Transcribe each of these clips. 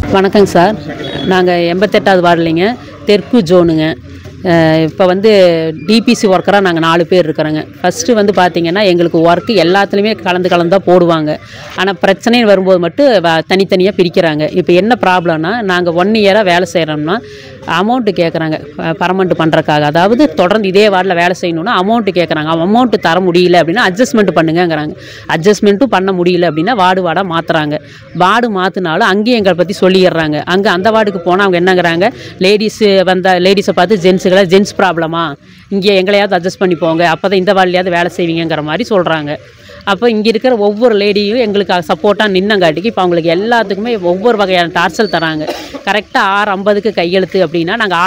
வணக்கங்க சார். நாங்கள் 88வது வார்டுலிங்க, தெற்கு ஜோனுங்க. இப்போ வந்து டிபிசி ஒர்க்கராக நாங்கள் 4 பேர் இருக்கிறோங்க. ஃபஸ்ட்டு வந்து பார்த்திங்கன்னா எங்களுக்கு ஒர்க்கு எல்லாத்துலேயுமே கலந்து தான் போடுவாங்க. ஆனால் பிரச்சனைன்னு வரும்போது மட்டும் தனித்தனியாக பிரிக்கிறாங்க. இப்போ என்ன ப்ராப்ளம்னா, நாங்கள் 1 இயராக வேலை செய்கிறோம்னா அமௌண்ட்டு கேட்குறாங்க பர்மனெண்ட் பண்ணுறக்காக. அதாவது தொடர்ந்து இதே வார்டில் வேலை செய்யணுன்னா அமௌண்ட்டு கேட்குறாங்க. அமௌண்ட்டு தர முடியல அப்படின்னா அட்ஜஸ்ட்மெண்ட் பண்ணுங்கங்கிறாங்க. அட்ஜஸ்ட்மெண்ட்டும் பண்ண முடியல அப்படின்னா வார்டாக மாற்றுறாங்க. வார்டு மாற்றினாலும் அங்கேயும் எங்களை பற்றி சொல்லிடுறாங்க. அங்கே அந்த வார்டுக்கு போனால் அவங்க என்னங்கிறாங்க, லேடிஸை பார்த்து ஜென்ஸ் ப்ராப்ளமா, இங்கே எங்களையாவது அட்ஜஸ்ட் பண்ணி போங்க, அப்போ தான் இந்த வார்டிலையாவது வேலை செய்வீங்கிற மாதிரி சொல்கிறாங்க. அப்போ இங்கே இருக்கிற ஒவ்வொரு லேடியும் எங்களுக்கு சப்போர்ட்டாக நின்னங்காட்டிக்கு இப்போ அவங்களுக்கு எல்லாத்துக்குமே ஒவ்வொரு வகையான டார்ச்சல் தராங்க. கரெக்டாக 6:50க்கு கையெழுத்து அப்படின்னா நாங்கள்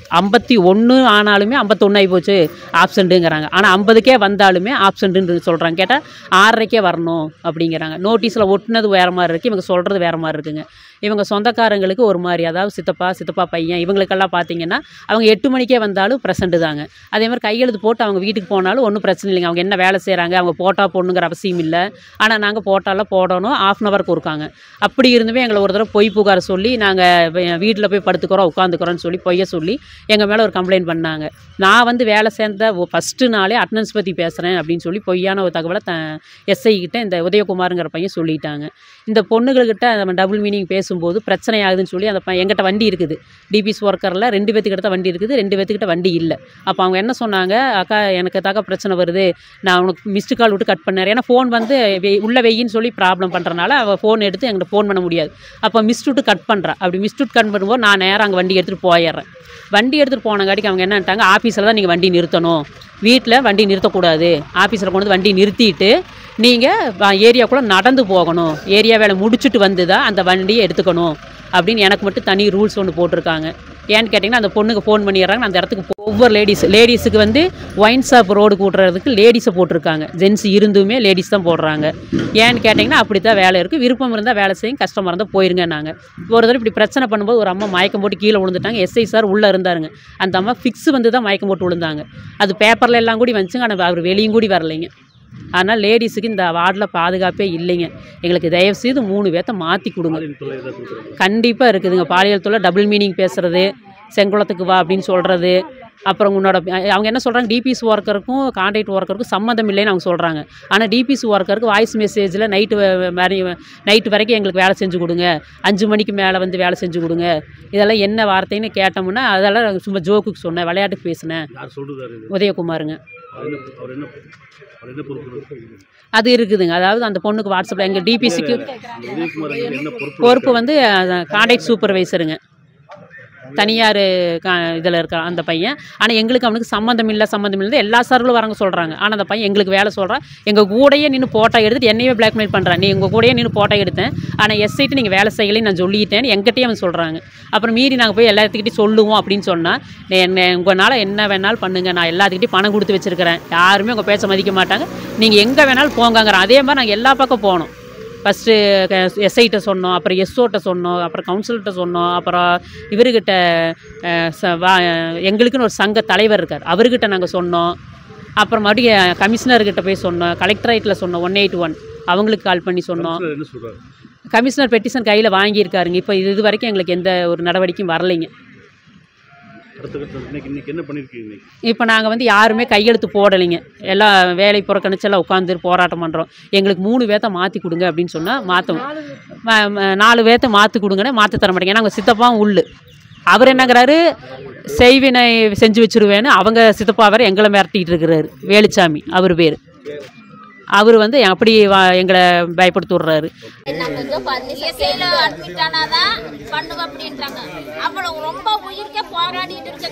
6:51 ஆனாலுமே 51 ஆகி போச்சு ஆப்சண்ட்டுங்கிறாங்க. ஆனால் 50க்கே வந்தாலுமே ஆப்சண்ட்டுன்னு சொல்கிறாங்க. கேட்டால் 6:30க்கே வரணும் அப்படிங்கிறாங்க. நோட்டீஸில் ஒட்டுனது வேறு மாதிரி இருக்குது, இவங்க சொல்கிறது வேறு மாதிரி இருக்குங்க. இவங்க சொந்தக்காரங்களுக்கு ஒரு மாதிரி, அதாவது சித்தப்பா பையன் இவங்களுக்கெல்லாம் பார்த்திங்கன்னா அவங்க 8 மணிக்கே வந்தாலும் ப்ரெசண்ட்டு தாங்க. அதே மாதிரி கையெழுத்து போட்டு அவங்க வீட்டுக்கு போனாலும் ஒன்றும் பிரச்சனை இல்லைங்க. அவங்க என்ன வேலை செய்கிறாங்க, அவங்க போட்டால் போடணுங்கிற அவசியம் இல்லை. ஆனால் நாங்கள் போட்டாலாம் போடணும், 1/2 ஹவருக்கு இருக்காங்க. அப்படி இருந்துமே எங்களை ஒரு தடவை பொய் புகார் சொல்லி நாங்கள் வீட்டில் போய் படுத்துக்கிறோம் உட்காந்துக்கிறோன்னு சொல்லி பொய்யை சொல்லி எங்கள் மேலே ஒரு கம்ப்ளைண்ட் பண்ணாங்க. நான் வந்து வேலை சேர்ந்த ஃபஸ்ட்டு நாளே அட்டனன்ஸ் பற்றி பேசுகிறேன் அப்படின்னு சொல்லி பொய்யான ஒரு தகவலை எஸ்ஐ கிட்ட இந்த உதயகுமாருங்கிற பையன் சொல்லிட்டாங்க. இந்த பொண்ணுகள்கிட்ட நம்ம டபுள் மீனிங் பேசும்போது பிரச்சனை ஆகுதுன்னு சொல்லி அந்த எங்கிட்ட வண்டி இருக்குது, டிபிசி ஒர்க்கரில் 2 பேத்துக்கிட்ட தான் வண்டி இருக்குது, 2 பேத்துக்கிட்ட வண்டி இல்லை. அப்போ அவங்க என்ன சொன்னாங்க, அக்கா எனக்கு பிரச்சனை வருது, நான் உனக்கு மிஸ்டு கால் விட்டு கட் பண்ணேன். ஏன்னா ஃபோன் வந்து உள்ள வெயின்னு சொல்லி ப்ராப்ளம் பண்ணுறனால அவள் ஃபோன் எடுத்து எங்கிட்ட ஃபோன் பண்ண முடியாது. அப்போ மிஸ்டு விட்டு கட் பண்ணுறான். அப்படி மிஸ்டு விட்டு கட் பண்ணும்போது நான் நேராக அங்கே வண்டி எடுத்துகிட்டு போயிடுறேன். வண்டி எடுத்துகிட்டு போனங்காட்டிக்கு அவங்க என்னன்ட்டாங்க, ஆஃபீஸில் தான் நீங்கள் வண்டி நிறுத்தணும், வீட்டில் வண்டி நிறுத்தக்கூடாது, ஆஃபீஸில் கொண்டு வந்து வண்டி நிறுத்திட்டு நீங்கள் ஏரியாக்குள்ளே நடந்து போகணும், ஏரியா வேலை முடிச்சுட்டு வந்து தான் அந்த வண்டியை எடுத்துக்கணும் அப்படின்னு எனக்கு மட்டும் தனி ரூல்ஸ் ஒன்று போட்டிருக்காங்க. ஏன்னு கேட்டிங்கன்னா அந்த பொண்ணுக்கு ஃபோன் பண்ணிடுறாங்க. அந்த இடத்துக்கு ஒவ்வொரு லேடிஸுக்கு வந்து ஒயின் ஷாப் ரோடு கூட்டுறதுக்கு லேடிஸை போட்டிருக்காங்க. ஜென்ஸ் இருந்துமே லேடிஸ் தான் போடுறாங்க. ஏன்னு கேட்டிங்கன்னா அப்படி தான் வேலை இருக்குது, விருப்பம் இருந்தால் வேலை செய்யும், கஷ்டமாக இருந்தால் போயிருங்க. நாங்கள் ஒரு தடவை இப்படி பிரச்சனை பண்ணும்போது ஒரு அம்மா மயக்கம் போட்டு கீழே விழுந்துட்டாங்க. எஸ்ஐ சார் உள்ளே இருந்தாருங்க. அந்த அம்மா ஃபிக்ஸ் வந்து தான் மயக்கம் போட்டு விழுந்தாங்க. அது பேப்பரில் எல்லாம் கூடி வந்துச்சுங்க. ஆனால் அவர் வெளியும் கூடி வரலைங்க. அதனால் லேடிஸுக்கு இந்த வார்டில் பாதுகாப்பே இல்லைங்க. எங்களுக்கு தயவுசெய்து 3 பேர்த்த மாற்றி கொடுங்க. கண்டிப்பாக இருக்குதுங்க. பாலியல் தொல்லை, டபுள் மீனிங் பேசுகிறது, செங்குளத்துக்கு வா அப்படின்னு சொல்கிறது. அப்புறம் அவங்க என்ன சொல்கிறாங்க, டிபிசி ஒர்க்கருக்கும் கான்ட்ராக்ட் ஒர்க்கருக்கும் சம்மந்தம் இல்லைன்னு அவங்க சொல்கிறாங்க. ஆனால் டிபிசி ஒர்க்கருக்கு வாய்ஸ் மெசேஜில் நைட்டு வரைக்கும் எங்களுக்கு வேலை செஞ்சு கொடுங்க, 5 மணிக்கு மேலே வந்து வேலை செஞ்சு கொடுங்க, இதெல்லாம் என்ன வார்த்தைன்னு கேட்டோம்னா அதெல்லாம் சும்மா ஜோக்குக்கு சொன்னேன், விளையாட்டுக்கு பேசினேன். உதயகுமாருங்க. அது இருக்குதுங்க. அதாவது அந்த பொண்ணுக்கு வாட்ஸ்அப்பில் எங்கள் டிபிசிக்கு பொறுப்பு வந்து கான்ட்ராக்ட் சூப்பர்வைசருங்க, தனியார் இதில் இருக்க அந்த பையன். ஆனால் எங்களுக்கு அவனுக்கு சம்மந்தம் இல்லை எல்லா சார்களும் வராங்க சொல்கிறாங்க. ஆனால் அந்த பையன் எங்களுக்கு வேலை சொல்கிறான். எங்கள் கூடையே நின்று போட்டோ எடுத்துட்டு என்னையே பிளாக்மெயில் பண்ணுறான். நீ எங்கள் கூடையே நின்று போட்டோ எடுத்தேன், ஆனால் எஸ்ஐட்டு நீங்கள் வேலை செய்யலைன்னு நான் சொல்லிட்டேன்னு எங்கிட்டே அவன் சொல்கிறாங்க. அப்புறம் மீறி நாங்கள் போய் எல்லாத்துக்கிட்டையும் சொல்லுவோம் அப்படின்னு சொன்னால், உங்களால் என்ன வேணாலும் பண்ணுங்கள், நான் எல்லாத்துக்கிட்டையும் பணம் கொடுத்து வச்சுருக்கிறேன், யாருமே உங்கள் பேச்ச மதிக்க மாட்டாங்க, நீங்கள் எங்கே வேணாலும் போங்கங்கிறேன். அதே மாதிரி நாங்கள் எல்லா பக்கம் போனோம். ஃபஸ்ட்டு எஸ்ஐட்ட சொன்னோம், அப்புறம் எஸ்ஓட்ட சொன்னோம், அப்புறம் கவுன்சிலர்கிட்ட சொன்னோம், அப்புறம் இவர்கிட்ட எங்களுக்குன்னு ஒரு சங்க தலைவர் இருக்கார், அவர்கிட்ட நாங்கள் சொன்னோம். அப்புறம் மறுபடியும் கமிஷனர்கிட்ட போய் சொன்னோம், கலெக்டரேட்டில் சொன்னோம், 181 அவங்களுக்கு கால் பண்ணி சொன்னோம். கமிஷனர் பெட்டிஷன் கையில் வாங்கியிருக்காருங்க. இப்போ இது வரைக்கும் எங்களுக்கு எந்த ஒரு நடவடிக்கையும் வரலைங்க. இப்போ நாங்கள் வந்து யாருமே கையெழுத்து போடலைங்க. எல்லாம் வேலை புறக்கணிச்செல்லாம் உட்காந்து போராட்டம் பண்ணுறோம். எங்களுக்கு 3 பேர்த்த மாற்றி கொடுங்க அப்படின்னு சொன்னால் மாற்றவும் 4 பேர்த்த மாற்றி கொடுங்கன்னு மாற்றி தர மாட்டேங்க. நாங்கள் சித்தப்பாவும் உள்ளு, அவர் என்னங்கிறாரு, செய்வினை செஞ்சு வச்சுருவேன்னு அவங்க சித்தப்பா வேறு எங்களை மிரட்டிகிட்டு இருக்கிறாரு. வேலுச்சாமி அவர் பேர். அவர் வந்து அப்படி எங்களை பயப்படுத்தி விட்றாரு. ரொம்ப உயிர்க்க போராடிட்டு இருக்க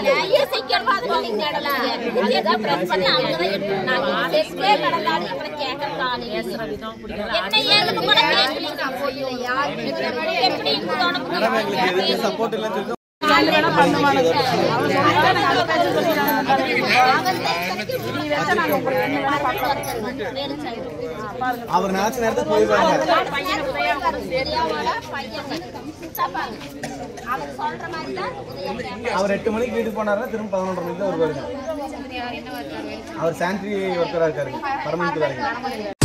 அவர் நினைச்ச நேரத்தை போயிடுவாங்க. அவர் 8 மணிக்கு வீட்டுக்கு போனாருன்னா திரும்ப 11:30 மணிக்கு தான் வருவாரு. அவர் சானிட்டரி ஒர்க்கராக இருக்காரு, பர்மனெண்ட் வேலைக்கு.